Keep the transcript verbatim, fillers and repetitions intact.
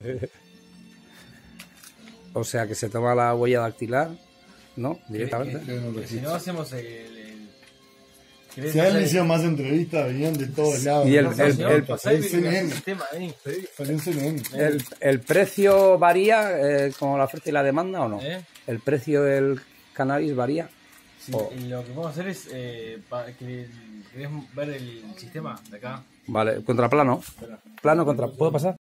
O sea, que se toma la huella dactilar, ¿no? Directamente. Que si no hacemos el... el... Si a él le hicieron más entrevistas, venían de todos lados. Y el, ¿no? el, el, el, C N N. el, el precio varía, eh, como la oferta y la demanda, ¿o no? ¿Eh? ¿El precio del cannabis varía? Sí, O... y lo que podemos hacer es... Eh, para que ¿querés ver el sistema de acá? Vale, contraplano. Espera. Plano contra... ¿Puedo pasar?